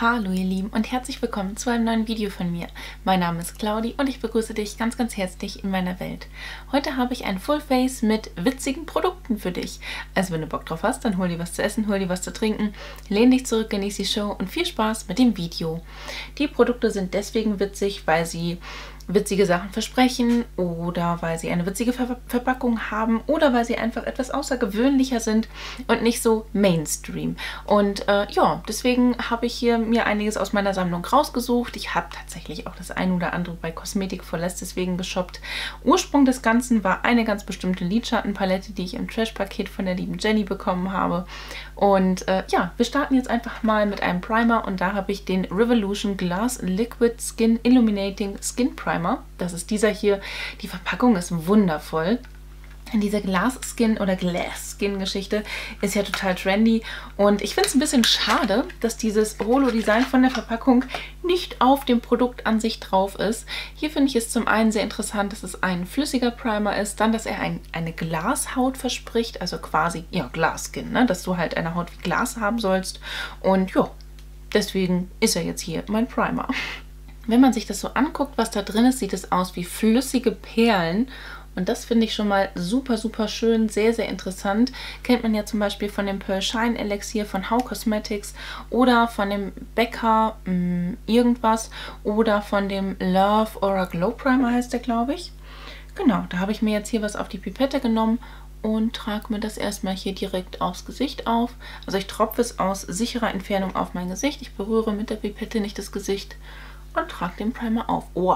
Hallo ihr Lieben und herzlich willkommen zu einem neuen Video von mir. Mein Name ist Claudi und ich begrüße dich ganz herzlich in meiner Welt. Heute habe ich ein Fullface mit witzigen Produkten für dich. Also wenn du Bock drauf hast, dann hol dir was zu essen, hol dir was zu trinken, lehn dich zurück, genieß die Show und viel Spaß mit dem Video. Die Produkte sind deswegen witzig, weil sie witzige Sachen versprechen oder weil sie eine witzige Verpackung haben oder weil sie einfach etwas außergewöhnlicher sind und nicht so Mainstream. Und ja, deswegen habe ich hier mir einiges aus meiner Sammlung rausgesucht. Ich habe tatsächlich auch das ein oder andere bei Cosmetic for Less deswegen geshoppt. Ursprung des Ganzen war eine ganz bestimmte Lidschattenpalette, die ich im Trash-Paket von der lieben Jenny bekommen habe. Und ja, wir starten jetzt einfach mal mit einem Primer und da habe ich den Revolution Glass Liquid Skin Illuminating Skin Primer. Das ist dieser hier. Die Verpackung ist wundervoll. Diese Glass-Skin oder Glass-Skin-Geschichte ist ja total trendy und ich finde es ein bisschen schade, dass dieses Holo-Design von der Verpackung nicht auf dem Produkt an sich drauf ist. Hier finde ich es zum einen sehr interessant, dass es ein flüssiger Primer ist, dann, dass er eine Glashaut verspricht, also quasi, ja, Glass-Skin, ne? Dass du halt eine Haut wie Glas haben sollst und ja, deswegen ist er jetzt hier mein Primer. Wenn man sich das so anguckt, was da drin ist, sieht es aus wie flüssige Perlen. Und das finde ich schon mal super schön, sehr interessant. Kennt man ja zum Beispiel von dem Pearl Shine Elixier von How Cosmetics oder von dem Becca irgendwas oder von dem Love Aura Glow Primer heißt der, glaube ich. Genau, da habe ich mir jetzt hier was auf die Pipette genommen und trage mir das erstmal hier direkt aufs Gesicht auf. Also ich tropfe es aus sicherer Entfernung auf mein Gesicht. Ich berühre mit der Pipette nicht das Gesicht und trage den Primer auf. Oh,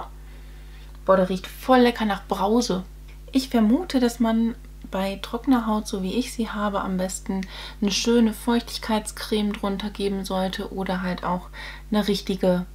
boah, der riecht voll lecker nach Brause. Ich vermute, dass man bei trockener Haut, so wie ich sie habe, am besten eine schöne Feuchtigkeitscreme drunter geben sollte oder halt auch eine richtige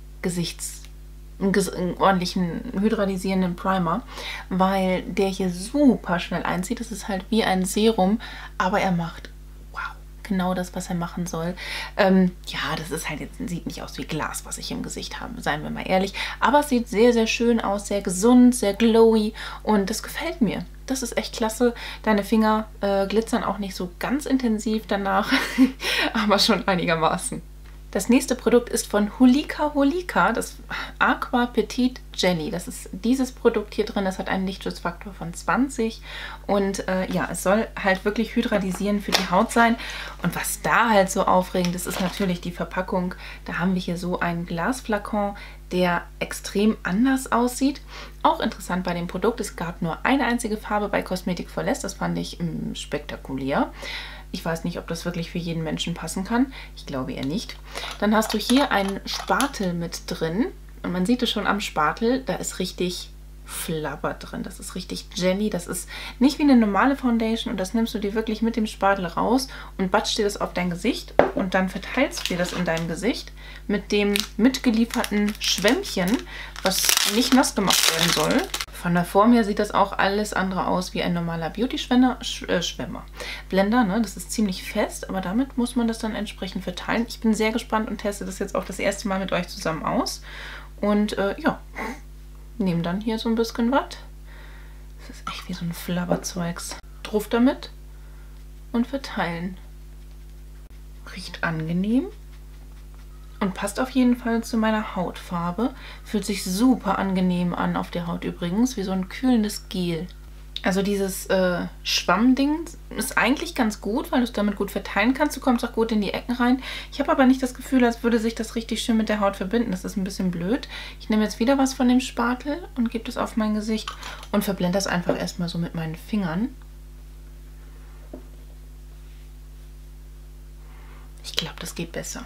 einen ordentlichen hydralisierenden Primer, weil der hier super schnell einzieht. Das ist halt wie ein Serum, aber er macht genau das, was er machen soll. Ja, das ist halt jetzt, sieht nicht aus wie Glas, was ich im Gesicht habe, seien wir mal ehrlich. Aber es sieht sehr schön aus, sehr gesund, sehr glowy und das gefällt mir. Das ist echt klasse. Deine Finger glitzern auch nicht so ganz intensiv danach, aber schon einigermaßen. Das nächste Produkt ist von Hulika Hulika, das Aqua Petite Jelly. Das ist dieses Produkt hier drin, das hat einen Lichtschutzfaktor von 20 und ja, es soll halt wirklich hydralisierend für die Haut sein. Und was da halt so aufregend ist, ist natürlich die Verpackung. Da haben wir hier so einen Glasflakon, der extrem anders aussieht. Auch interessant bei dem Produkt, es gab nur eine einzige Farbe bei Cosmetic for Less, das fand ich spektakulär. Ich weiß nicht, ob das wirklich für jeden Menschen passen kann. Ich glaube eher nicht. Dann hast du hier einen Spatel mit drin. Und man sieht es schon am Spatel, da ist richtig Flabber drin. Das ist richtig Jelly. Das ist nicht wie eine normale Foundation. Und das nimmst du dir wirklich mit dem Spatel raus und batschst dir das auf dein Gesicht. Und dann verteilst du dir das in deinem Gesicht mit dem mitgelieferten Schwämmchen, was nicht nass gemacht werden soll. Von der Form her sieht das auch alles andere aus wie ein normaler Blender, ne? Das ist ziemlich fest, aber damit muss man das dann entsprechend verteilen. Ich bin sehr gespannt und teste das jetzt auch das erste Mal mit euch zusammen aus. Und ja, nehme dann hier so ein bisschen was. Das ist echt wie so ein Flabberzeugs. Drauf damit und verteilen. Riecht angenehm. Und passt auf jeden Fall zu meiner Hautfarbe. Fühlt sich super angenehm an auf der Haut übrigens, wie so ein kühlendes Gel. Also dieses Schwammding ist eigentlich ganz gut, weil du es damit gut verteilen kannst. Du kommst auch gut in die Ecken rein. Ich habe aber nicht das Gefühl, als würde sich das richtig schön mit der Haut verbinden. Das ist ein bisschen blöd. Ich nehme jetzt wieder was von dem Spatel und gebe das auf mein Gesicht und verblende das einfach erstmal so mit meinen Fingern. Ich glaube, das geht besser.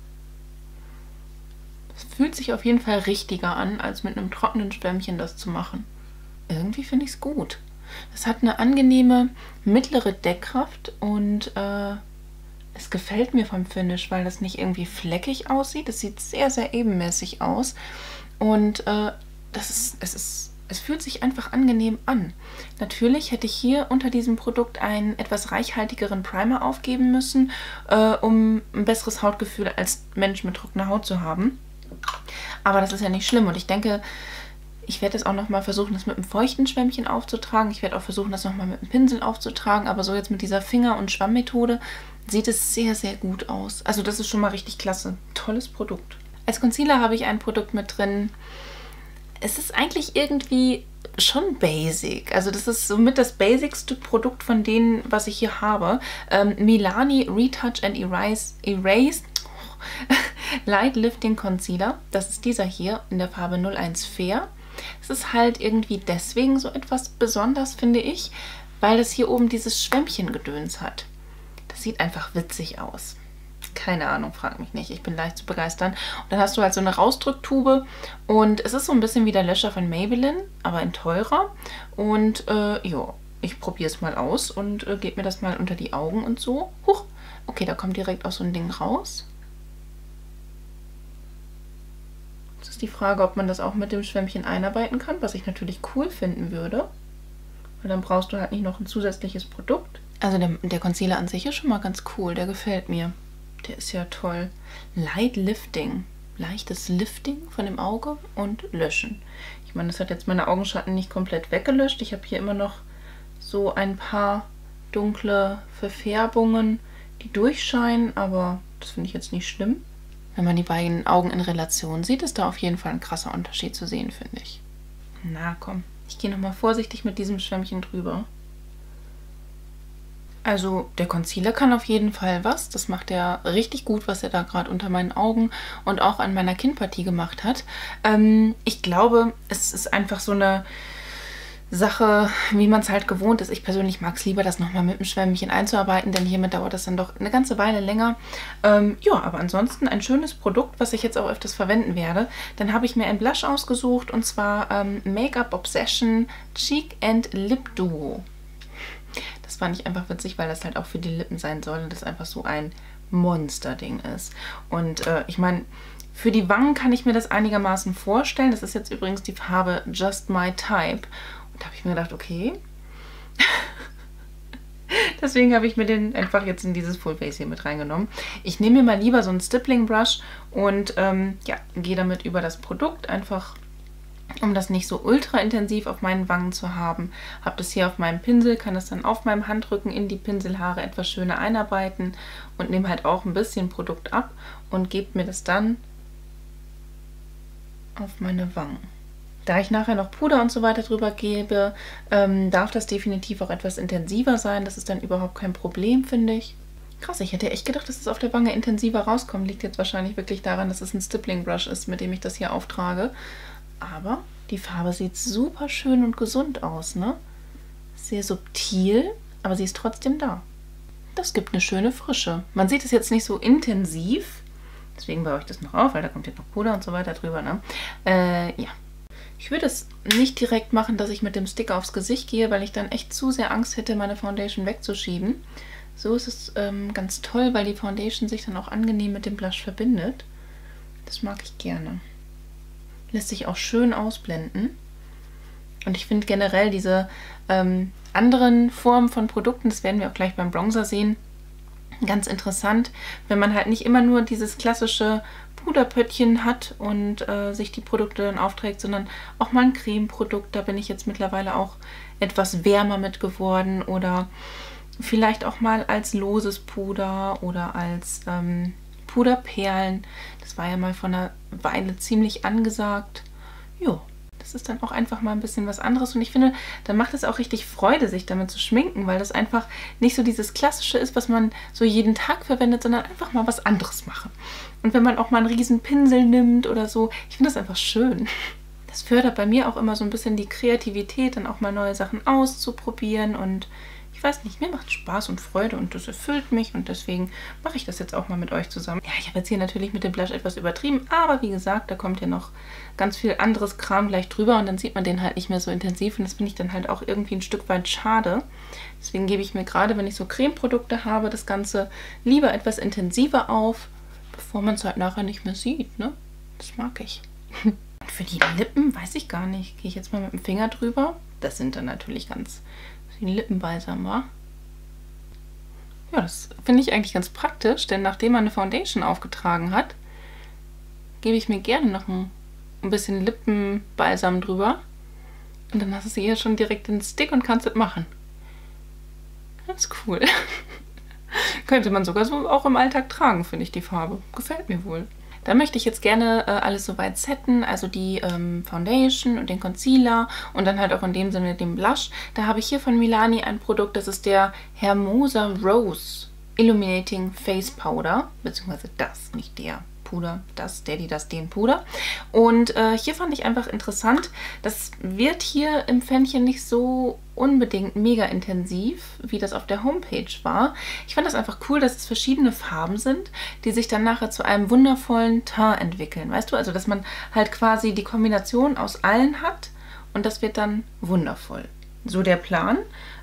Es fühlt sich auf jeden Fall richtiger an, als mit einem trockenen Schwämmchen das zu machen. Irgendwie finde ich es gut. Es hat eine angenehme mittlere Deckkraft und es gefällt mir vom Finish, weil das nicht irgendwie fleckig aussieht. Es sieht sehr ebenmäßig aus und es fühlt sich einfach angenehm an. Natürlich hätte ich hier unter diesem Produkt einen etwas reichhaltigeren Primer aufgeben müssen, um ein besseres Hautgefühl als Mensch mit trockener Haut zu haben. Aber das ist ja nicht schlimm und ich denke, ich werde es auch nochmal versuchen, das mit einem feuchten Schwämmchen aufzutragen. Ich werde auch versuchen, das nochmal mit einem Pinsel aufzutragen, aber so jetzt mit dieser Finger- und Schwammmethode sieht es sehr, sehr gut aus. Also das ist schon mal richtig klasse. Tolles Produkt. Als Concealer habe ich ein Produkt mit drin. Es ist eigentlich irgendwie schon basic. Also das ist somit das basicste Produkt von denen, was ich hier habe. Milani Retouch and Erase Light Lifting Concealer. Das ist dieser hier in der Farbe 01 Fair. Es ist halt irgendwie deswegen so etwas besonders, finde ich, weil das hier oben dieses Schwämmchen-Gedöns hat. Das sieht einfach witzig aus. Keine Ahnung, frag mich nicht. Ich bin leicht zu begeistern. Und dann hast du halt so eine Rausdrücktube und es ist so ein bisschen wie der Löscher von Maybelline, aber in teurer. Und ja, ich probiere es mal aus und gebe mir das mal unter die Augen und so. Huch, okay, da kommt direkt auch so ein Ding raus. Jetzt ist die Frage, ob man das auch mit dem Schwämmchen einarbeiten kann, was ich natürlich cool finden würde. Weil dann brauchst du halt nicht noch ein zusätzliches Produkt. Also der Concealer an sich ist schon mal ganz cool, der gefällt mir. Der ist ja toll. Light Lifting. Leichtes Lifting von dem Auge und Löschen. Ich meine, das hat jetzt meine Augenschatten nicht komplett weggelöscht. Ich habe hier immer noch so ein paar dunkle Verfärbungen, die durchscheinen, aber das finde ich jetzt nicht schlimm. Wenn man die beiden Augen in Relation sieht, ist da auf jeden Fall ein krasser Unterschied zu sehen, finde ich. Na komm, ich gehe nochmal vorsichtig mit diesem Schwämmchen drüber. Also der Concealer kann auf jeden Fall was. Das macht er richtig gut, was er da gerade unter meinen Augen und auch an meiner Kinnpartie gemacht hat. Ich glaube, es ist einfach so eine Sache, wie man es halt gewohnt ist. Ich persönlich mag es lieber, das nochmal mit dem Schwämmchen einzuarbeiten, denn hiermit dauert das dann doch eine ganze Weile länger. Ja, aber ansonsten ein schönes Produkt, was ich jetzt auch öfters verwenden werde. Dann habe ich mir ein Blush ausgesucht und zwar Make-up Obsession Cheek and Lip Duo. Das fand ich einfach witzig, weil das halt auch für die Lippen sein soll und das einfach so ein Monster-Ding ist. Und ich meine, für die Wangen kann ich mir das einigermaßen vorstellen. Das ist jetzt übrigens die Farbe Just My Type. Und da habe ich mir gedacht, okay. Deswegen habe ich mir den einfach jetzt in dieses Full Face hier mit reingenommen. Ich nehme mir mal lieber so einen Stippling Brush und ja, gehe damit über das Produkt einfach, um das nicht so ultra intensiv auf meinen Wangen zu haben. Habe das hier auf meinem Pinsel, kann das dann auf meinem Handrücken in die Pinselhaare etwas schöner einarbeiten und nehme halt auch ein bisschen Produkt ab und gebe mir das dann auf meine Wangen. Da ich nachher noch Puder und so weiter drüber gebe, darf das definitiv auch etwas intensiver sein. Das ist dann überhaupt kein Problem, finde ich. Krass, ich hätte echt gedacht, dass es auf der Wange intensiver rauskommt. Liegt jetzt wahrscheinlich wirklich daran, dass es ein Stippling Brush ist, mit dem ich das hier auftrage. Aber die Farbe sieht super schön und gesund aus, ne? Sehr subtil, aber sie ist trotzdem da. Das gibt eine schöne Frische. Man sieht es jetzt nicht so intensiv, deswegen baue ich das noch auf, weil da kommt jetzt noch Puder und so weiter drüber, ne? Ja. Ich würde es nicht direkt machen, dass ich mit dem Stick aufs Gesicht gehe, weil ich dann echt zu sehr Angst hätte, meine Foundation wegzuschieben. So ist es ganz toll, weil die Foundation sich dann auch angenehm mit dem Blush verbindet. Das mag ich gerne. Lässt sich auch schön ausblenden. Und ich finde generell diese anderen Formen von Produkten, das werden wir auch gleich beim Bronzer sehen, ganz interessant, wenn man halt nicht immer nur dieses klassische Puderpöttchen hat und sich die Produkte dann aufträgt, sondern auch mal ein Cremeprodukt. Da bin ich jetzt mittlerweile auch etwas wärmer mit geworden oder vielleicht auch mal als loses Puder oder als Puderperlen. Das war ja mal vor einer Weile ziemlich angesagt. Jo, das ist dann auch einfach mal ein bisschen was anderes und ich finde, dann macht es auch richtig Freude, sich damit zu schminken, weil das einfach nicht so dieses Klassische ist, was man so jeden Tag verwendet, sondern einfach mal was anderes machen. Und wenn man auch mal einen riesen Pinsel nimmt oder so, ich finde das einfach schön. Das fördert bei mir auch immer so ein bisschen die Kreativität, dann auch mal neue Sachen auszuprobieren und ich weiß nicht, mir macht Spaß und Freude und das erfüllt mich und deswegen mache ich das jetzt auch mal mit euch zusammen. Ja, ich habe jetzt hier natürlich mit dem Blush etwas übertrieben, aber wie gesagt, da kommt ja noch ganz viel anderes Kram gleich drüber und dann sieht man den halt nicht mehr so intensiv und das finde ich dann halt auch irgendwie ein Stück weit schade. Deswegen gebe ich mir gerade, wenn ich so Cremeprodukte habe, das Ganze lieber etwas intensiver auf, bevor man es halt nachher nicht mehr sieht, ne? Das mag ich. Und für die Lippen weiß ich gar nicht. Gehe ich jetzt mal mit dem Finger drüber. Das sind dann natürlich ganz wie ein Lippenbalsam, wa? Ja, das finde ich eigentlich ganz praktisch, denn nachdem man eine Foundation aufgetragen hat, gebe ich mir gerne noch ein bisschen Lippenbalsam drüber. Und dann hast du hier schon direkt den Stick und kannst es machen. Das ist cool. Könnte man sogar so auch im Alltag tragen, finde ich, die Farbe. Gefällt mir wohl. Da möchte ich jetzt gerne alles soweit setten, also die Foundation und den Concealer und dann halt auch in dem Sinne den Blush. Da habe ich hier von Milani ein Produkt, das ist der Hermosa Rose Illuminating Face Powder, beziehungsweise das, nicht der Puder, das, den Puder. Und hier fand ich einfach interessant, das wird hier im Pfännchen nicht so unbedingt mega intensiv, wie das auf der Homepage war. Ich fand das einfach cool, dass es verschiedene Farben sind, die sich dann nachher zu einem wundervollen Teint entwickeln. Weißt du, also dass man halt quasi die Kombination aus allen hat und das wird dann wundervoll. So der Plan.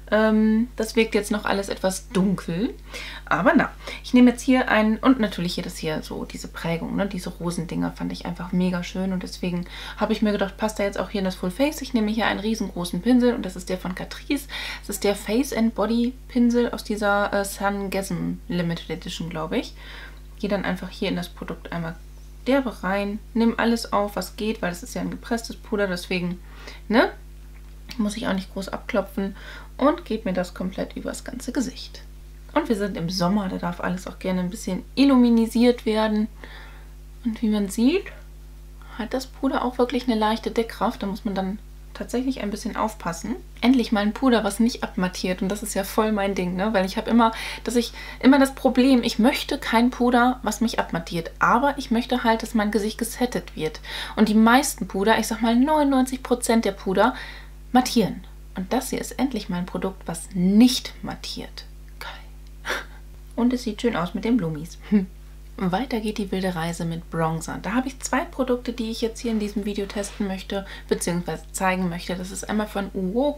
Das wirkt jetzt noch alles etwas dunkel. Aber na, ich nehme jetzt hier einen, und natürlich hier das hier, so diese Prägung, ne? Diese Rosendinger fand ich einfach mega schön. Und deswegen habe ich mir gedacht, passt da jetzt auch hier in das Full Face. Ich nehme hier einen riesengroßen Pinsel und das ist der von Catrice. Das ist der Face and Body Pinsel aus dieser Sungasm Limited Edition, glaube ich. Gehe dann einfach hier in das Produkt einmal derbe rein. Nimm alles auf, was geht, weil das ist ja ein gepresstes Puder, deswegen, ne? Muss ich auch nicht groß abklopfen und gebe mir das komplett übers ganze Gesicht. Und wir sind im Sommer, da darf alles auch gerne ein bisschen illuminisiert werden. Und wie man sieht, hat das Puder auch wirklich eine leichte Deckkraft. Da muss man dann tatsächlich ein bisschen aufpassen. Endlich mal ein Puder, was nicht abmattiert. Und das ist ja voll mein Ding, ne? Weil ich habe immer das Problem, ich möchte kein Puder, was mich abmattiert. Aber ich möchte halt, dass mein Gesicht gesettet wird. Und die meisten Puder, ich sag mal 99% der Puder, mattieren. Und das hier ist endlich mal ein Produkt, was nicht mattiert. Geil. Und es sieht schön aus mit den Blumis. Weiter geht die wilde Reise mit Bronzer. Da habe ich zwei Produkte, die ich jetzt hier in diesem Video testen möchte, beziehungsweise zeigen möchte. Das ist einmal von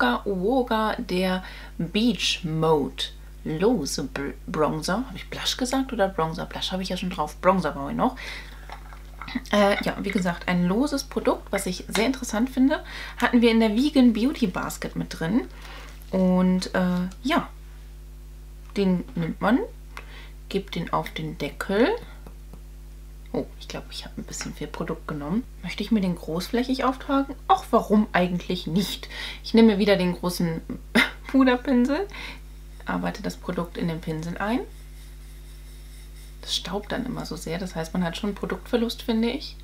Uoga der Beach Mode lose Bronzer. Habe ich Blush gesagt oder Bronzer? Blush habe ich ja schon drauf. Bronzer brauche ich noch. Ja, wie gesagt, ein loses Produkt, was ich sehr interessant finde. Hatten wir in der Vegan Beauty Basket mit drin. Und ja, den nimmt man, gibt den auf den Deckel. Oh, ich glaube, ich habe ein bisschen viel Produkt genommen. Möchte ich mir den großflächig auftragen? Ach, warum eigentlich nicht? Ich nehme wieder den großen Puderpinsel, arbeite das Produkt in den Pinsel ein. Das staubt dann immer so sehr, das heißt, man hat schon Produktverlust, finde ich.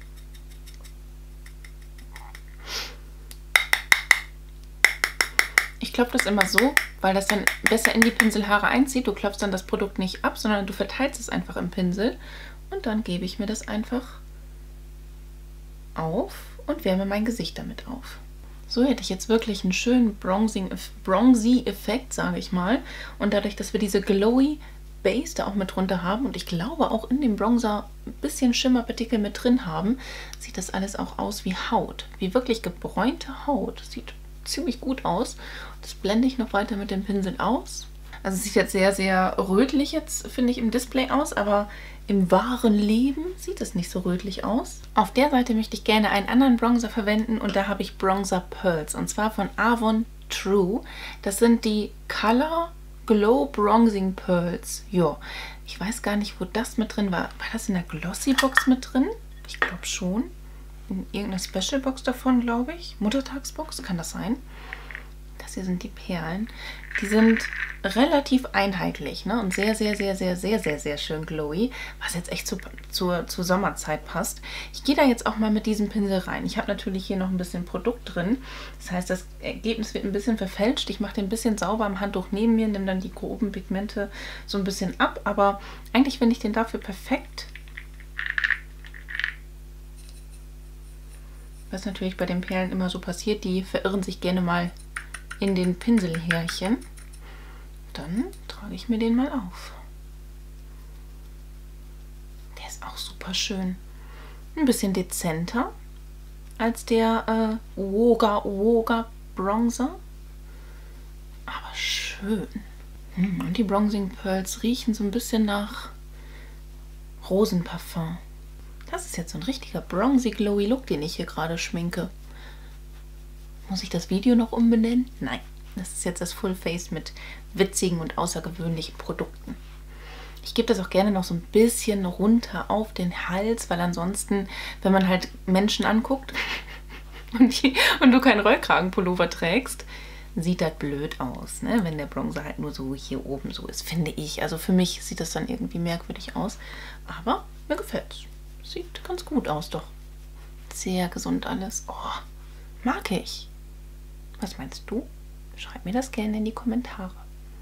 Ich klopfe das immer so, weil das dann besser in die Pinselhaare einzieht. Du klopfst dann das Produkt nicht ab, sondern du verteilst es einfach im Pinsel. Und dann gebe ich mir das einfach auf und wärme mein Gesicht damit auf. So hätte ich jetzt wirklich einen schönen Bronzy-Effekt, sage ich mal. Und dadurch, dass wir diese glowy Base da auch mit drunter haben und ich glaube auch in dem Bronzer ein bisschen Schimmerpartikel mit drin haben, sieht das alles auch aus wie Haut. Wie wirklich gebräunte Haut. Sieht ziemlich gut aus. Das blende ich noch weiter mit dem Pinsel aus. Also es sieht jetzt sehr, sehr rötlich jetzt, finde ich, im Display aus, aber im wahren Leben sieht es nicht so rötlich aus. Auf der Seite möchte ich gerne einen anderen Bronzer verwenden und da habe ich Bronzer Pearls und zwar von Avon True. Das sind die Color Glow Bronzing Pearls. Ja, ich weiß gar nicht, wo das mit drin war. War das in der Glossy Box mit drin? Ich glaube schon. In irgendeiner Special Box davon, glaube ich. Muttertagsbox, kann das sein? Das hier sind die Perlen. Die sind relativ einheitlich, ne? Und sehr, sehr, sehr, sehr, sehr, sehr, sehr schön glowy, was jetzt echt zur Sommerzeit passt. Ich gehe da jetzt auch mal mit diesem Pinsel rein. Ich habe natürlich hier noch ein bisschen Produkt drin. Das heißt, das Ergebnis wird ein bisschen verfälscht. Ich mache den ein bisschen sauber am Handtuch neben mir, nehme dann die groben Pigmente so ein bisschen ab. Aber eigentlich finde ich den dafür perfekt. Was natürlich bei den Perlen immer so passiert, die verirren sich gerne mal in den Pinselhärchen. Dann trage ich mir den mal auf. Der ist auch super schön. Ein bisschen dezenter als der Uoga Bronzer. Aber schön. Und die Bronzing Pearls riechen so ein bisschen nach Rosenparfum. Das ist jetzt so ein richtiger bronzy glowy Look, den ich hier gerade schminke. Muss ich das Video noch umbenennen? Nein, das ist jetzt das Full Face mit witzigen und außergewöhnlichen Produkten. Ich gebe das auch gerne noch so ein bisschen runter auf den Hals, weil ansonsten, wenn man halt Menschen anguckt und du keinen Rollkragenpullover trägst, sieht das blöd aus, ne? Wenn der Bronzer halt nur so hier oben so ist, finde ich. Also für mich sieht das dann irgendwie merkwürdig aus. Aber mir gefällt's. Sieht ganz gut aus, doch. Sehr gesund alles. Oh, mag ich. Was meinst du? Schreib mir das gerne in die Kommentare.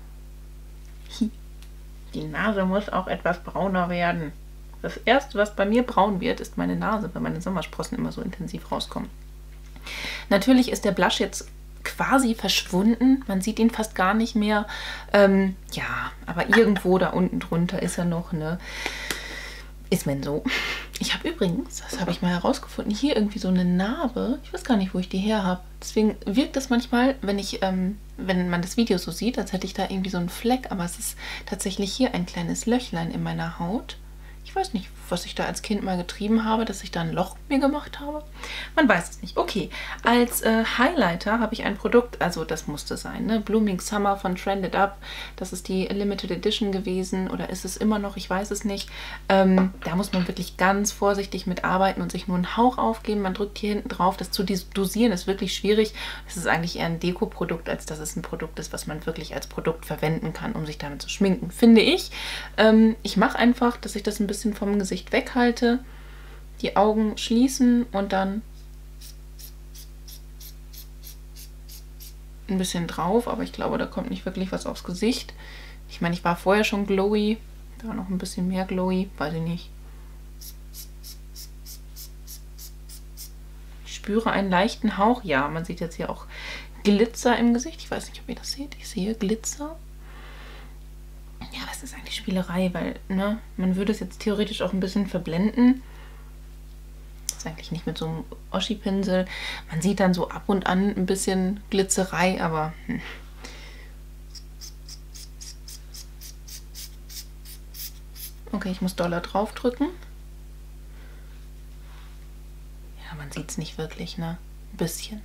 Die Nase muss auch etwas brauner werden. Das erste, was bei mir braun wird, ist meine Nase, weil meine Sommersprossen immer so intensiv rauskommen. Natürlich ist der Blush jetzt quasi verschwunden. Man sieht ihn fast gar nicht mehr. Ja, aber irgendwo da unten drunter ist er noch, ne? Ist man so. Ich habe übrigens, das habe ich mal herausgefunden, hier irgendwie so eine Narbe. Ich weiß gar nicht, wo ich die her habe. Deswegen wirkt das manchmal, wenn man das Video so sieht, als hätte ich da irgendwie so einen Fleck. Aber es ist tatsächlich hier ein kleines Löchlein in meiner Haut. Ich weiß nicht, was ich da als Kind mal getrieben habe, dass ich da ein Loch mir gemacht habe. Man weiß es nicht. Okay, als Highlighter habe ich ein Produkt, also das musste sein, ne? Blooming Summer von Trended Up. Das ist die Limited Edition gewesen oder ist es immer noch, ich weiß es nicht. Da muss man wirklich ganz vorsichtig mit arbeiten und sich nur einen Hauch aufgeben. Man drückt hier hinten drauf. Das zu dosieren ist wirklich schwierig. Es ist eigentlich eher ein Deko-Produkt, als dass es ein Produkt ist, was man wirklich als Produkt verwenden kann, um sich damit zu schminken, finde ich. Ich mache einfach, dass ich das ein bisschen vom Gesicht weghalte, die Augen schließen und dann ein bisschen drauf, aber ich glaube, da kommt nicht wirklich was aufs Gesicht. Ich meine, ich war vorher schon glowy, da noch ein bisschen mehr glowy, weiß ich nicht. Ich spüre einen leichten Hauch, ja, man sieht jetzt hier auch Glitzer im Gesicht. Ich weiß nicht, ob ihr das seht, ich sehe Glitzer. Ja, das ist eigentlich Spielerei, weil, ne, man würde es jetzt theoretisch auch ein bisschen verblenden. Das ist eigentlich nicht mit so einem Oschi-Pinsel. Man sieht dann so ab und an ein bisschen Glitzerei, aber Okay, ich muss doller draufdrücken. Ja, man sieht es nicht wirklich, ne? Ein bisschen.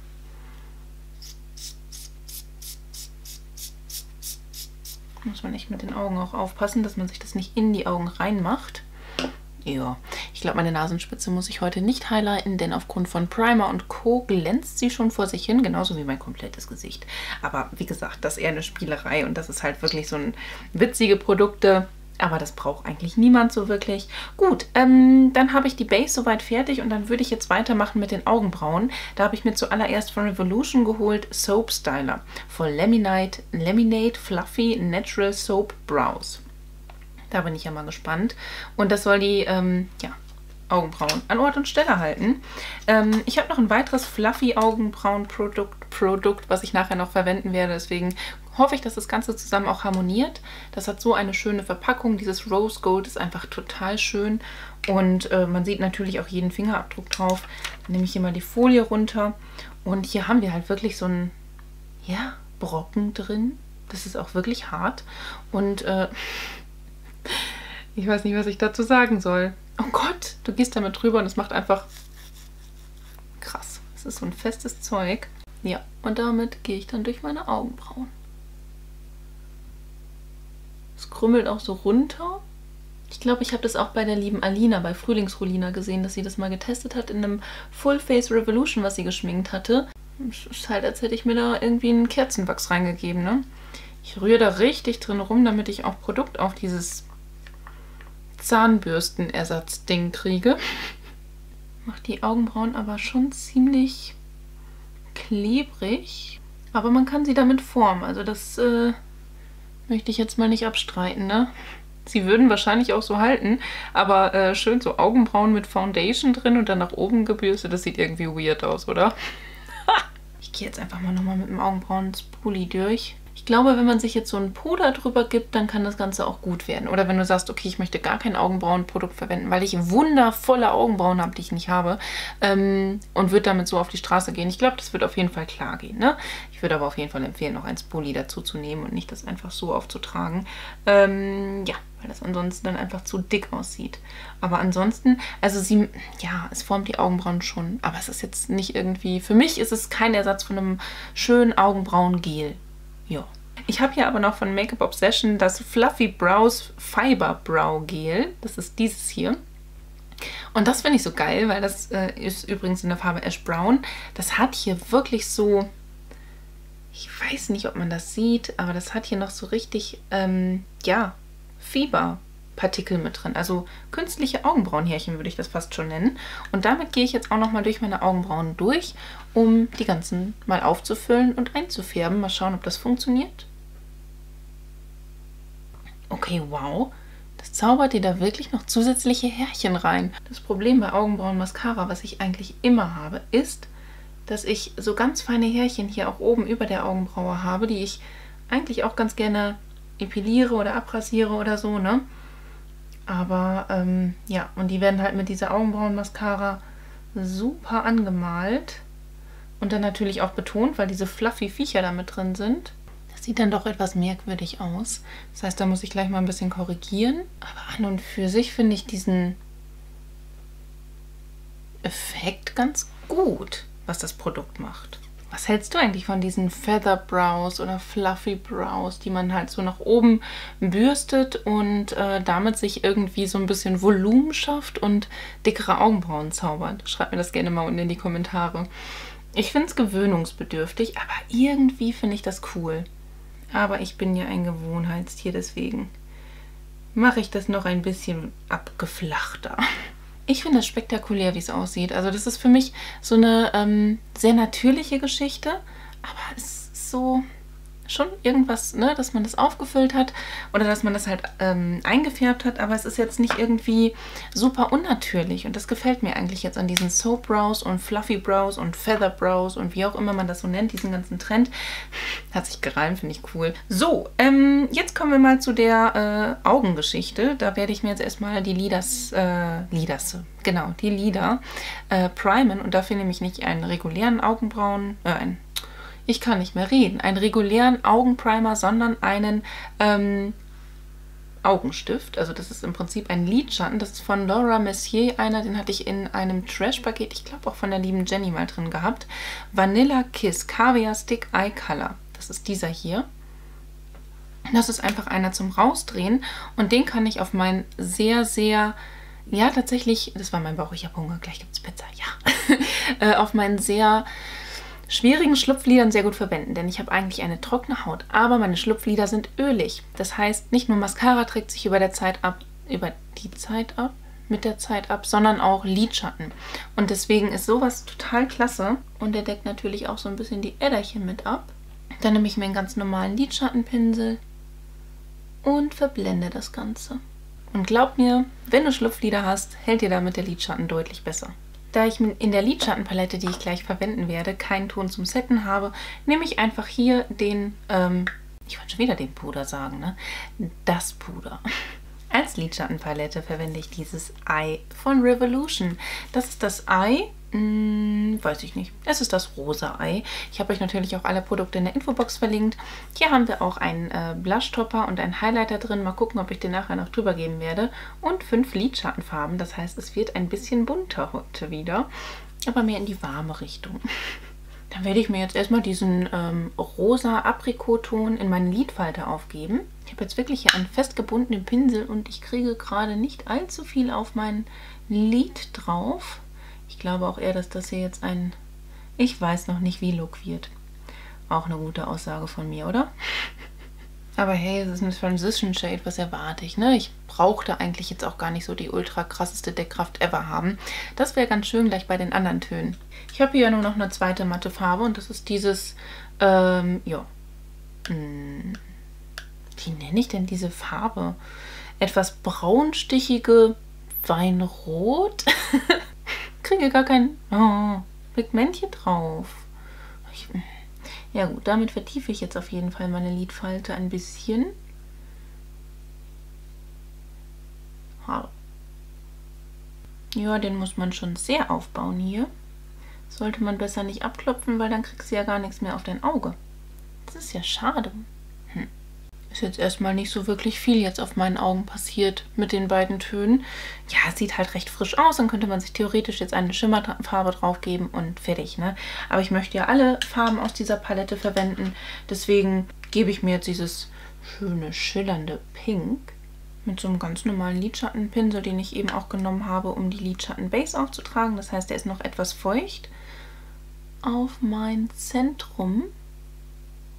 Muss man echt mit den Augen auch aufpassen, dass man sich das nicht in die Augen reinmacht. Ja, ich glaube, meine Nasenspitze muss ich heute nicht highlighten, denn aufgrund von Primer und Co. glänzt sie schon vor sich hin, genauso wie mein komplettes Gesicht. Aber wie gesagt, das ist eher eine Spielerei und das ist halt wirklich so ein witzige Produkte. Aber das braucht eigentlich niemand so wirklich. Gut, dann habe ich die Base soweit fertig und dann würde ich jetzt weitermachen mit den Augenbrauen. Da habe ich mir zuallererst von Revolution geholt Soap Styler for Laminate Fluffy Natural Soap Brows. Da bin ich ja mal gespannt. Und das soll die Augenbrauen an Ort und Stelle halten. Ich habe noch ein weiteres Fluffy Augenbrauen-Produkt, was ich nachher noch verwenden werde. Deswegen hoffe ich, dass das Ganze zusammen auch harmoniert. Das hat so eine schöne Verpackung. Dieses Rose Gold ist einfach total schön. Und man sieht natürlich auch jeden Fingerabdruck drauf. Dann nehme ich hier mal die Folie runter. Und hier haben wir halt wirklich so einen, ja, Brocken drin. Das ist auch wirklich hart. Und ich weiß nicht, was ich dazu sagen soll. Oh Gott, du gehst damit drüber und es macht einfach krass. Es ist so ein festes Zeug. Ja, und damit gehe ich dann durch meine Augenbrauen. Es krümmelt auch so runter. Ich glaube, ich habe das auch bei der lieben Alina, bei Frühlingsrolina gesehen, dass sie das mal getestet hat in einem Full Face Revolution, was sie geschminkt hatte. Es ist halt, als hätte ich mir da irgendwie einen Kerzenwachs reingegeben, ne? Ich rühre da richtig drin rum, damit ich auch Produkt auf dieses Zahnbürstenersatzding kriege. Macht die Augenbrauen aber schon ziemlich klebrig. Aber man kann sie damit formen. Also das möchte ich jetzt mal nicht abstreiten, ne? Sie würden wahrscheinlich auch so halten, aber schön so Augenbrauen mit Foundation drin und dann nach oben gebürstet, das sieht irgendwie weird aus, oder? Ich gehe jetzt einfach mal nochmal mit dem Augenbrauen-Spoolie durch. Ich glaube, wenn man sich jetzt so ein Puder drüber gibt, dann kann das Ganze auch gut werden. Oder wenn du sagst, okay, ich möchte gar kein Augenbrauenprodukt verwenden, weil ich wundervolle Augenbrauen habe, die ich nicht habe, und würde damit so auf die Straße gehen. Ich glaube, das wird auf jeden Fall klar gehen, ne? Ich würde aber auf jeden Fall empfehlen, noch ein Spoolie dazu zu nehmen und nicht das einfach so aufzutragen. Ja, weil das ansonsten dann einfach zu dick aussieht. Aber ansonsten, also es formt die Augenbrauen schon, aber es ist jetzt nicht irgendwie, für mich ist es kein Ersatz von einem schönen Augenbrauengel. Ja. Ich habe hier aber noch von Make-up Obsession das Fluffy Brows Fiber Brow Gel. Das ist dieses hier. Und das finde ich so geil, weil das ist übrigens in der Farbe Ash Brown. Das hat hier wirklich so, Ich weiß nicht, ob man das sieht, aber das hat hier noch so richtig, ja, Fieberpartikel mit drin. Also künstliche Augenbrauenhärchen würde ich das fast schon nennen. Und damit gehe ich jetzt auch nochmal durch meine Augenbrauen durch, um die ganzen mal aufzufüllen und einzufärben. Mal schauen, ob das funktioniert. Okay, wow. Das zaubert dir da wirklich noch zusätzliche Härchen rein. Das Problem bei Augenbrauen-Mascara, was ich eigentlich immer habe, ist, dass ich so ganz feine Härchen hier auch oben über der Augenbraue habe, die ich eigentlich auch ganz gerne epiliere oder abrasiere oder so, ne? Aber, ja, und die werden halt mit dieser Augenbrauen-Mascara super angemalt und dann natürlich auch betont, weil diese fluffy Viecher da mit drin sind. Das sieht dann doch etwas merkwürdig aus. Das heißt, da muss ich gleich mal ein bisschen korrigieren. Aber an und für sich finde ich diesen Effekt ganz gut, was das Produkt macht. Was hältst du eigentlich von diesen Feather Brows oder Fluffy Brows, die man halt so nach oben bürstet und damit sich irgendwie so ein bisschen Volumen schafft und dickere Augenbrauen zaubert? Schreib mir das gerne mal unten in die Kommentare. Ich finde es gewöhnungsbedürftig, aber irgendwie finde ich das cool. Aber ich bin ja ein Gewohnheitstier, deswegen mache ich das noch ein bisschen abgeflachter. Ich finde es spektakulär, wie es aussieht. Also das ist für mich so eine sehr natürliche Geschichte, aber es ist so schon irgendwas, ne, dass man das aufgefüllt hat oder dass man das halt eingefärbt hat, aber es ist jetzt nicht irgendwie super unnatürlich und das gefällt mir eigentlich jetzt an diesen Soap Brows und Fluffy Brows und Feather Brows und wie auch immer man das so nennt, diesen ganzen Trend. Hat sich gereimt, finde ich cool. So, jetzt kommen wir mal zu der Augengeschichte. Da werde ich mir jetzt erstmal die Lider primen und dafür nehme ich nicht einen regulären ich kann nicht mehr reden, einen regulären Augenprimer, sondern einen Augenstift. Also das ist im Prinzip ein Lidschatten. Das ist von Laura Mercier einer, den hatte ich in einem Trash-Paket, ich glaube auch von der lieben Jenny mal drin gehabt. Vanilla Kiss Caviar Stick Eye Color. Das ist dieser hier. Das ist einfach einer zum Rausdrehen und den kann ich auf mein ja tatsächlich, das war mein Bauch, ich habe Hunger, gleich gibt es Pizza, ja. Auf meinen sehr schwierigen Schlupflidern sehr gut verwenden, denn ich habe eigentlich eine trockene Haut, aber meine Schlupflider sind ölig. Das heißt, nicht nur Mascara trägt sich mit der Zeit ab, sondern auch Lidschatten. Und deswegen ist sowas total klasse. Und der deckt natürlich auch so ein bisschen die Äderchen mit ab. Dann nehme ich mir einen ganz normalen Lidschattenpinsel und verblende das Ganze. Und glaub mir, wenn du Schlupflider hast, hält dir damit der Lidschatten deutlich besser. Da ich in der Lidschattenpalette, die ich gleich verwenden werde, keinen Ton zum Setten habe, nehme ich einfach hier den, ich wollte schon wieder den Puder sagen, ne? Das Puder. Als Lidschattenpalette verwende ich dieses Eye von Revolution. Das ist das Eye, weiß ich nicht. Es ist das rosa Eye. Ich habe euch natürlich auch alle Produkte in der Infobox verlinkt. Hier haben wir auch einen Blushtopper und einen Highlighter drin. Mal gucken, ob ich den nachher noch drüber geben werde. Und 5 Lidschattenfarben. Das heißt, es wird ein bisschen bunter heute wieder. Aber mehr in die warme Richtung. Dann werde ich mir jetzt erstmal diesen rosa Aprikotton in meinen Lidfalter aufgeben. Ich habe jetzt wirklich hier einen festgebundenen Pinsel und ich kriege gerade nicht allzu viel auf mein Lid drauf. Ich glaube auch eher, dass das hier jetzt ein, ich weiß noch nicht wie Look wird. Auch eine gute Aussage von mir, oder? Aber hey, es ist eine Transition Shade, was erwarte ich, ne? Ich brauchte eigentlich jetzt auch gar nicht so die ultra krasseste Deckkraft ever haben. Das wäre ganz schön gleich bei den anderen Tönen. Ich habe hier nur noch eine zweite matte Farbe und das ist dieses, wie nenne ich denn diese Farbe? Etwas braunstichige Weinrot. Kriege gar kein Pigmentchen drauf. Ja gut, damit vertiefe ich jetzt auf jeden Fall meine Lidfalte ein bisschen. Ja, den muss man schon sehr aufbauen hier. Sollte man besser nicht abklopfen, weil dann kriegst du ja gar nichts mehr auf dein Auge. Das ist ja schade. Ist jetzt erstmal nicht so wirklich viel jetzt auf meinen Augen passiert mit den beiden Tönen. Ja, es sieht halt recht frisch aus. Dann könnte man sich theoretisch jetzt eine Schimmerfarbe drauf geben und fertig, ne? Aber ich möchte ja alle Farben aus dieser Palette verwenden. Deswegen gebe ich mir jetzt dieses schöne, schillernde Pink mit so einem ganz normalen Lidschattenpinsel, den ich eben auch genommen habe, um die Lidschattenbase aufzutragen. Das heißt, der ist noch etwas feucht auf mein Zentrum.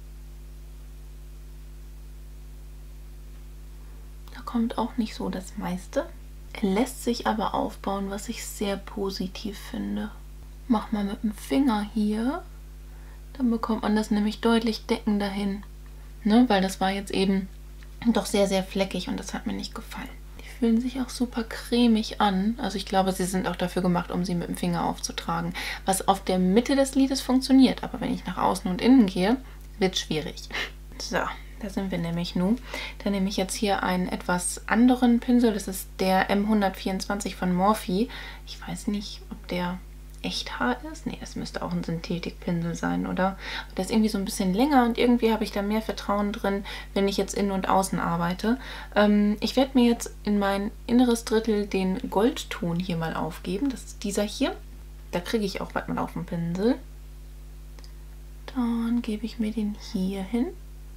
bekommt auch nicht so das meiste. Er lässt sich aber aufbauen, was ich sehr positiv finde. Mach mal mit dem Finger hier. Dann bekommt man das nämlich deutlich deckender hin. Ne? Weil das war jetzt eben doch sehr, sehr fleckig und das hat mir nicht gefallen. Die fühlen sich auch super cremig an. Also ich glaube, sie sind auch dafür gemacht, um sie mit dem Finger aufzutragen. Was auf der Mitte des Lides funktioniert. Aber wenn ich nach außen und innen gehe, wird es schwierig. So. Da sind wir nämlich nun. Dann nehme ich jetzt hier einen etwas anderen Pinsel. Das ist der M124 von Morphe. Ich weiß nicht, ob der Echthaar ist. Nee, das müsste auch ein Synthetikpinsel sein, oder? Der ist irgendwie so ein bisschen länger und irgendwie habe ich da mehr Vertrauen drin, wenn ich jetzt innen und außen arbeite. Ich werde mir jetzt in mein inneres Drittel den Goldton hier mal aufgeben. Das ist dieser hier. Da kriege ich auch was mal auf dem Pinsel. Dann gebe ich mir den hier hin.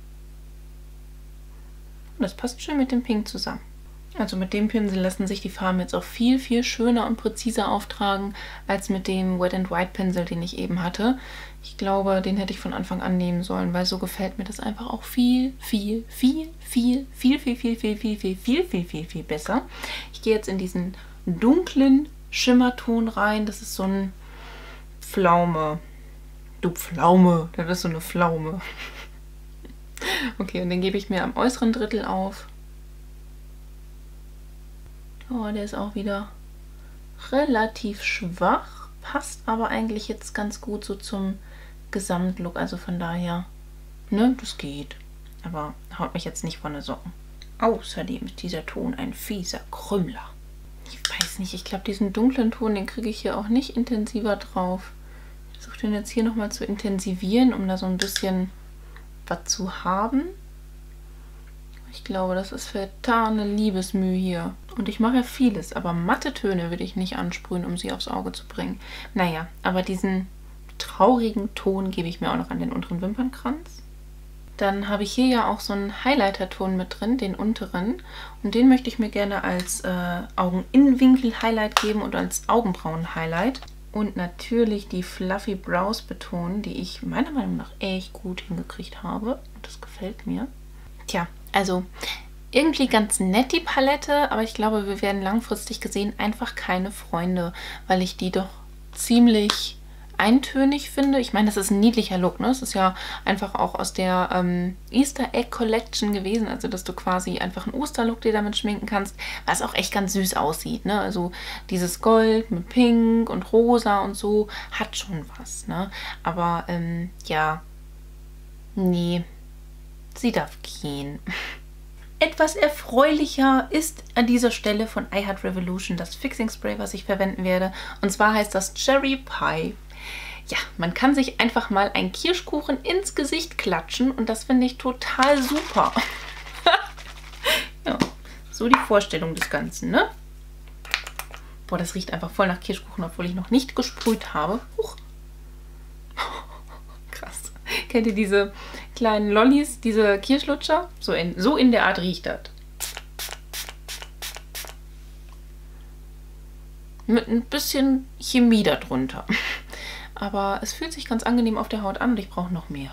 Das passt schön mit dem Pink zusammen. Also mit dem Pinsel lassen sich die Farben jetzt auch viel, viel schöner und präziser auftragen als mit dem Wet n White Pinsel, den ich eben hatte. Ich glaube, den hätte ich von Anfang an nehmen sollen, weil so gefällt mir das einfach auch viel, viel, viel, viel, viel, viel, viel, viel, viel, viel, viel, viel, viel, viel besser. Ich gehe jetzt in diesen dunklen Schimmerton rein. Das ist so ein Pflaume. Du Pflaume, das ist so eine Pflaume. Okay, und den gebe ich mir am äußeren Drittel auf. Oh, der ist auch wieder relativ schwach, passt aber eigentlich jetzt ganz gut so zum Gesamtlook. Also von daher, ne, das geht. Aber haut mich jetzt nicht von den Socken. Außerdem ist dieser Ton ein fieser Krümmler. Ich weiß nicht, ich glaube, diesen dunklen Ton, den kriege ich hier auch nicht intensiver drauf. Ich versuche den jetzt hier nochmal zu intensivieren, um da so ein bisschen was zu haben. Ich glaube, das ist vertane Liebesmühe hier. Und ich mache ja vieles, aber matte Töne würde ich nicht ansprühen, um sie aufs Auge zu bringen. Naja, aber diesen traurigen Ton gebe ich mir auch noch an den unteren Wimpernkranz. Dann habe ich hier ja auch so einen Highlighter-Ton mit drin, den unteren. Und den möchte ich mir gerne als Augeninnenwinkel-Highlight geben und als Augenbrauen-Highlight. Und natürlich die Fluffy Brows betonen, die ich meiner Meinung nach echt gut hingekriegt habe. Und das gefällt mir. Tja, also irgendwie ganz nett die Palette, aber ich glaube, wir werden langfristig gesehen einfach keine Freunde, weil ich die doch ziemlich eintönig finde. Ich meine, das ist ein niedlicher Look, ne? Es ist ja einfach auch aus der Easter Egg Collection gewesen, also dass du quasi einfach einen Osterlook dir damit schminken kannst, was auch echt ganz süß aussieht, ne? Also dieses Gold mit Pink und Rosa und so hat schon was, ne? Aber ja, nee, sie darf gehen. Etwas erfreulicher ist an dieser Stelle von I Heart Revolution das Fixing Spray, was ich verwenden werde. Und zwar heißt das Cherry Pie. Ja, man kann sich einfach mal einen Kirschkuchen ins Gesicht klatschen und das finde ich total super. Ja, so die Vorstellung des Ganzen, ne? Boah, das riecht einfach voll nach Kirschkuchen, obwohl ich noch nicht gesprüht habe. Huch. Krass. Kennt ihr diese kleinen Lollis, diese Kirschlutscher? So in der Art riecht das. Mit ein bisschen Chemie darunter. Aber es fühlt sich ganz angenehm auf der Haut an und ich brauche noch mehr.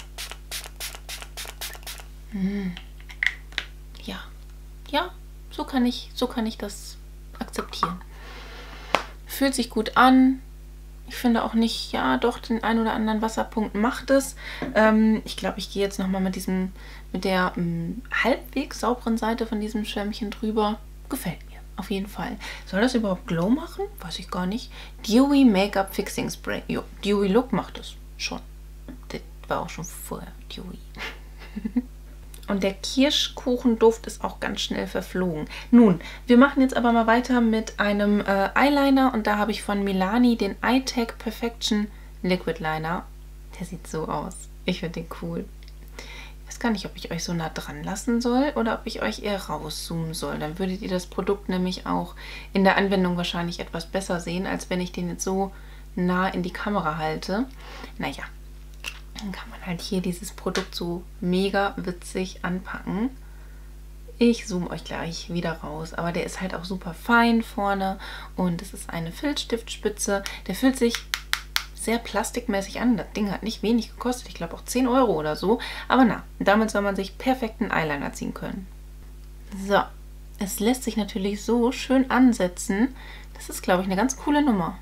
Ja. Ja, so kann ich das akzeptieren. Fühlt sich gut an. Ich finde auch nicht, ja doch, den ein oder anderen Wasserpunkt macht es. Ich glaube, ich gehe jetzt nochmal mit der halbwegs sauberen Seite von diesem Schwämmchen drüber. Gefällt mir, auf jeden Fall. Soll das überhaupt Glow machen? Weiß ich gar nicht. Dewy Make-up Fixing Spray. Jo, Dewy Look macht es schon. Das war auch schon vorher Dewy. Und der Kirschkuchenduft ist auch ganz schnell verflogen. Nun, wir machen jetzt aber mal weiter mit einem Eyeliner. Und da habe ich von Milani den Eyetech Perfection Liquid Liner. Der sieht so aus. Ich finde den cool. Ich weiß gar nicht, ob ich euch so nah dran lassen soll oder ob ich euch eher rauszoomen soll. Dann würdet ihr das Produkt nämlich auch in der Anwendung wahrscheinlich etwas besser sehen, als wenn ich den jetzt so nah in die Kamera halte. Naja. Dann kann man halt hier dieses Produkt so mega witzig anpacken. Ich zoome euch gleich wieder raus, aber der ist halt auch super fein vorne und es ist eine Filzstiftspitze. Der fühlt sich sehr plastikmäßig an. Das Ding hat nicht wenig gekostet, ich glaube auch 10 € oder so. Aber na, damit soll man sich perfekten Eyeliner ziehen können. So, Es lässt sich natürlich so schön ansetzen. Das ist, glaube ich, eine ganz coole Nummer.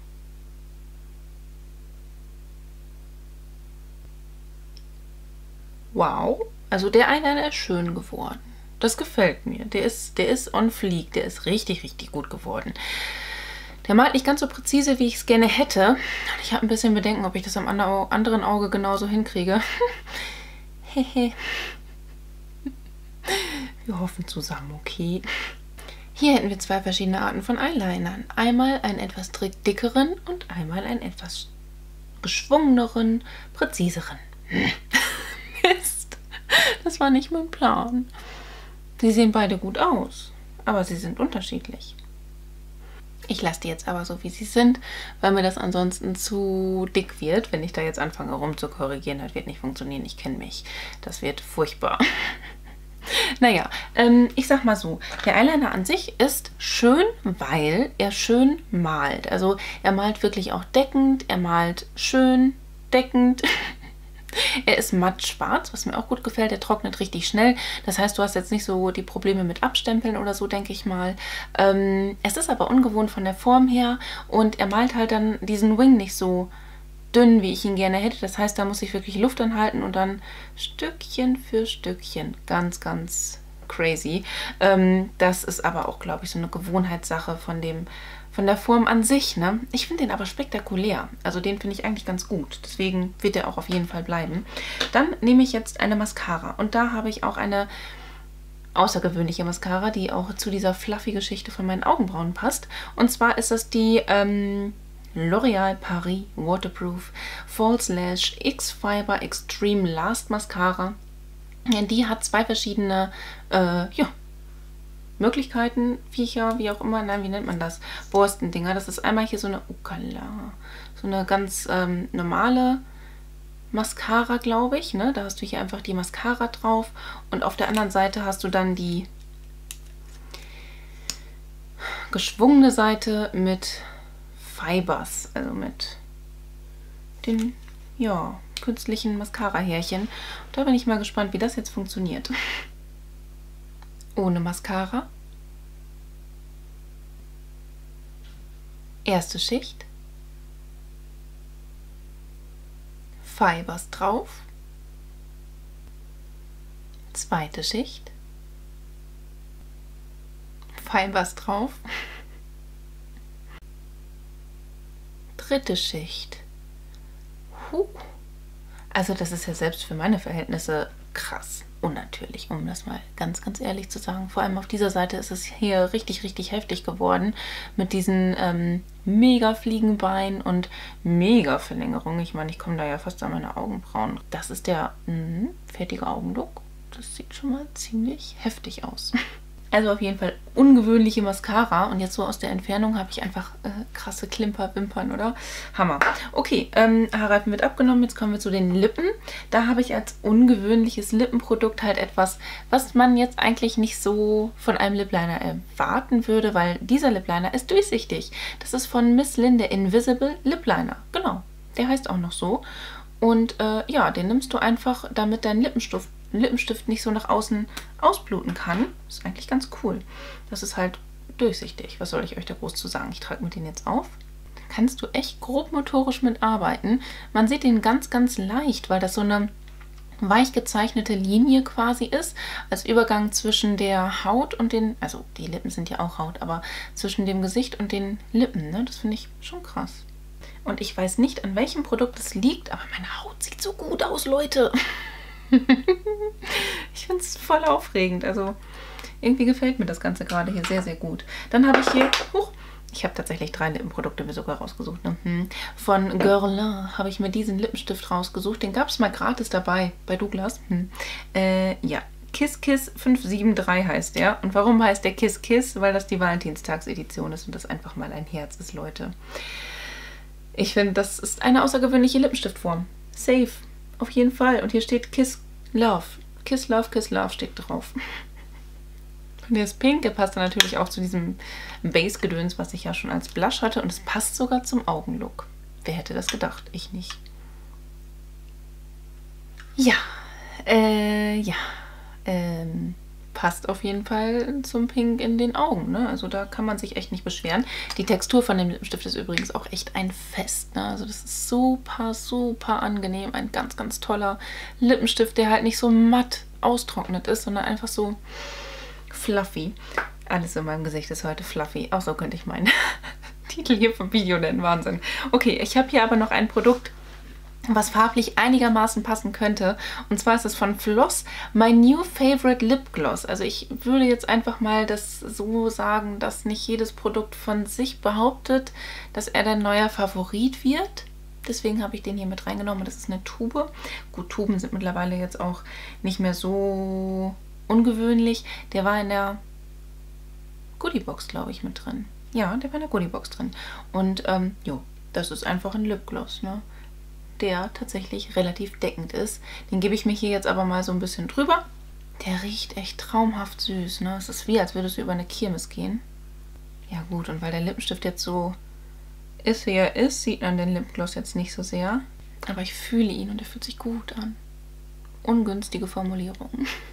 Wow, also der Eyeliner ist schön geworden. Das gefällt mir. Der ist on fleek. Der ist richtig, richtig gut geworden. Der malt nicht ganz so präzise, wie ich es gerne hätte. Ich habe ein bisschen Bedenken, ob ich das am anderen Auge genauso hinkriege. Hehe. Wir hoffen zusammen, okay. Hier hätten wir zwei verschiedene Arten von Eyelinern. Einmal einen etwas dickeren und einmal einen etwas geschwungeneren, präziseren. Mist, das war nicht mein Plan. Sie sehen beide gut aus, aber sie sind unterschiedlich. Ich lasse die jetzt aber so, wie sie sind, weil mir das ansonsten zu dick wird. Wenn ich da jetzt anfange rumzukorrigieren, das wird nicht funktionieren. Ich kenne mich. Das wird furchtbar. Naja, ich sag mal so, der Eyeliner an sich ist schön, weil er schön malt. Also er malt wirklich auch deckend, er malt schön deckend. Er ist matt schwarz, was mir auch gut gefällt. Er trocknet richtig schnell. Das heißt, du hast jetzt nicht so die Probleme mit Abstempeln oder so, denke ich mal. Es ist aber ungewohnt von der Form her und er malt halt dann diesen Wing nicht so dünn, wie ich ihn gerne hätte. Das heißt, da muss ich wirklich Luft anhalten und dann Stückchen für Stückchen. Ganz, ganz crazy. Das ist aber auch, glaube ich, so eine Gewohnheitssache von der Form an sich, ne? Ich finde den aber spektakulär. Also den finde ich eigentlich ganz gut. Deswegen wird er auch auf jeden Fall bleiben. Dann nehme ich jetzt eine Mascara. Und da habe ich auch eine außergewöhnliche Mascara, die auch zu dieser fluffy Geschichte von meinen Augenbrauen passt. Und zwar ist das die L'Oréal Paris Waterproof False Lash X-Fiber Extreme Last Mascara. Die hat zwei verschiedene, Möglichkeiten, Viecher, wie auch immer, nein, wie nennt man das? Borstendinger. Das ist einmal hier so eine, so eine ganz normale Mascara, glaube ich, ne? Da hast du hier einfach die Mascara drauf und auf der anderen Seite hast du dann die geschwungene Seite mit Fibers, also mit den, ja, künstlichen Mascara-Härchen. Da bin ich mal gespannt, wie das jetzt funktioniert. Ohne Mascara. Erste Schicht. Fibers drauf. Zweite Schicht. Fibers drauf. Dritte Schicht. Also das ist ja selbst für meine Verhältnisse krass unnatürlich, um das mal ganz, ganz ehrlich zu sagen. Vor allem auf dieser Seite ist es hier richtig, richtig heftig geworden mit diesen mega Fliegenbeinen und mega Verlängerung. Ich meine, ich komme da ja fast an meine Augenbrauen. Das ist der fertige Augenlook. Das sieht schon mal ziemlich heftig aus. Also auf jeden Fall ungewöhnliche Mascara. Und jetzt so aus der Entfernung habe ich einfach krasse Klimperwimpern, oder? Hammer. Okay, Haarreifen wird abgenommen. Jetzt kommen wir zu den Lippen. Da habe ich als ungewöhnliches Lippenprodukt halt etwas, was man jetzt eigentlich nicht so von einem Lip Liner erwarten würde, weil dieser Lip Liner ist durchsichtig. Das ist von Miss Lin, der Invisible Lip Liner. Genau, der heißt auch noch so. Und ja, den nimmst du einfach, damit dein Lippenstift nicht so nach außen ausbluten kann. Das ist eigentlich ganz cool. Das ist halt durchsichtig. Was soll ich euch da groß zu sagen? Ich trage mir den jetzt auf. Da kannst du echt grob motorisch mitarbeiten. Man sieht den ganz, ganz leicht, weil das so eine weich gezeichnete Linie quasi ist, als Übergang zwischen der Haut und den, also die Lippen sind ja auch Haut, aber zwischen dem Gesicht und den Lippen, ne? Das finde ich schon krass. Und ich weiß nicht, an welchem Produkt es liegt, aber meine Haut sieht so gut aus, Leute. Ich finde es voll aufregend. Also irgendwie gefällt mir das Ganze gerade hier sehr, sehr gut. Dann habe ich hier, ich habe tatsächlich 3 Lippenprodukte mir sogar rausgesucht. Ne? Von Guerlain habe ich mir diesen Lippenstift rausgesucht. Den gab es mal gratis dabei bei Douglas. Ja, Kiss Kiss 573 heißt der. Und warum heißt der Kiss Kiss? Weil das die Valentinstagsedition ist und das einfach mal ein Herz ist, Leute. Ich finde, das ist eine außergewöhnliche Lippenstiftform. Safe. Auf jeden Fall. Und hier steht Kiss Love. Kiss Love, Kiss Love steht drauf. Und das Pinke passt dann natürlich auch zu diesem Base-Gedöns, was ich ja schon als Blush hatte. Und es passt sogar zum Augenlook. Wer hätte das gedacht? Ich nicht. Ja. passt auf jeden Fall zum Pink in den Augen, ne? Also da kann man sich echt nicht beschweren. Die Textur von dem Lippenstift ist übrigens auch echt ein Fest, ne? Also das ist super, super angenehm. Ein ganz, ganz toller Lippenstift, der halt nicht so matt austrocknet ist, sondern einfach so fluffy. Alles in meinem Gesicht ist heute fluffy. Auch so könnte ich meinen Titel hier vom Video nennen. Wahnsinn. Okay, ich habe hier aber noch ein Produkt, was farblich einigermaßen passen könnte. Und zwar ist es von Floss My New Favorite Lip Gloss. Also ich würde jetzt einfach mal das so sagen, dass nicht jedes Produkt von sich behauptet, dass er dein neuer Favorit wird. Deswegen habe ich den hier mit reingenommen. Das ist eine Tube. Gut, Tuben sind mittlerweile jetzt auch nicht mehr so ungewöhnlich. Der war in der Goodiebox, glaube ich, mit drin. Ja, der war in der Goodiebox drin. Und jo, das ist einfach ein Lipgloss, ne? Der tatsächlich relativ deckend ist. Den gebe ich mir hier jetzt aber mal so ein bisschen drüber. Der riecht echt traumhaft süß, ne? Es ist wie, als würdest du über eine Kirmes gehen. Ja gut, und weil der Lippenstift jetzt so ist, wie er ist, sieht man den Lipgloss jetzt nicht so sehr. Aber ich fühle ihn und er fühlt sich gut an. Ungünstige Formulierung.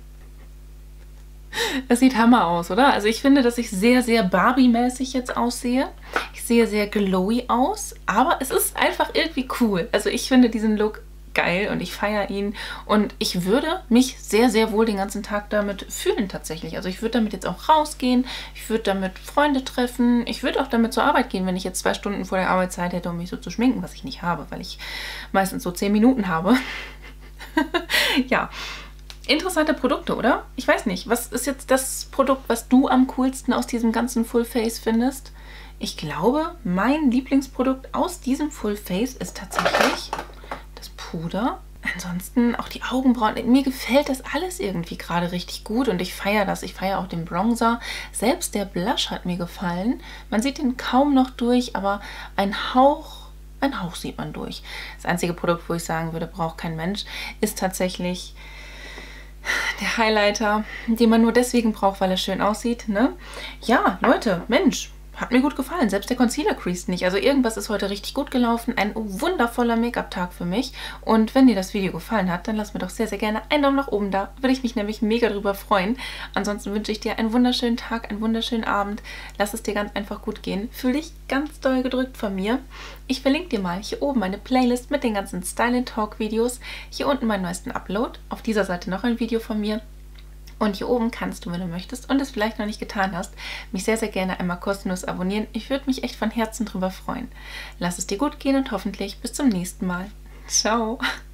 Es sieht Hammer aus, oder? Also ich finde, dass ich sehr, sehr Barbie-mäßig jetzt aussehe. Ich sehe sehr glowy aus, aber es ist einfach irgendwie cool. Also ich finde diesen Look geil und ich feiere ihn. Und ich würde mich sehr, sehr wohl den ganzen Tag damit fühlen tatsächlich. Also ich würde damit jetzt auch rausgehen. Ich würde damit Freunde treffen. Ich würde auch damit zur Arbeit gehen, wenn ich jetzt 2 Stunden vor der Arbeitszeit hätte, um mich so zu schminken, was ich nicht habe, weil ich meistens so 10 Minuten habe. Ja. Interessante Produkte, oder? Ich weiß nicht. Was ist jetzt das Produkt, was du am coolsten aus diesem ganzen Full Face findest? Ich glaube, mein Lieblingsprodukt aus diesem Full Face ist tatsächlich das Puder. Ansonsten auch die Augenbrauen. Mir gefällt das alles irgendwie gerade richtig gut und ich feiere das. Ich feiere auch den Bronzer. Selbst der Blush hat mir gefallen. Man sieht den kaum noch durch, aber ein Hauch sieht man durch. Das einzige Produkt, wo ich sagen würde, braucht kein Mensch, ist tatsächlich der Highlighter, den man nur deswegen braucht, weil er schön aussieht, ne? Ja, Leute, Mensch, hat mir gut gefallen. Selbst der Concealer creased nicht. Also irgendwas ist heute richtig gut gelaufen. Ein wundervoller Make-up-Tag für mich. Und wenn dir das Video gefallen hat, dann lass mir doch sehr, sehr gerne einen Daumen nach oben da. Würde ich mich nämlich mega drüber freuen. Ansonsten wünsche ich dir einen wunderschönen Tag, einen wunderschönen Abend. Lass es dir ganz einfach gut gehen. Fühl dich ganz doll gedrückt von mir. Ich verlinke dir mal hier oben meine Playlist mit den ganzen Style & Talk Videos. Hier unten meinen neuesten Upload. Auf dieser Seite noch ein Video von mir. Und hier oben kannst du, wenn du möchtest und es vielleicht noch nicht getan hast, mich sehr, sehr gerne einmal kostenlos abonnieren. Ich würde mich echt von Herzen drüber freuen. Lass es dir gut gehen und hoffentlich bis zum nächsten Mal. Ciao!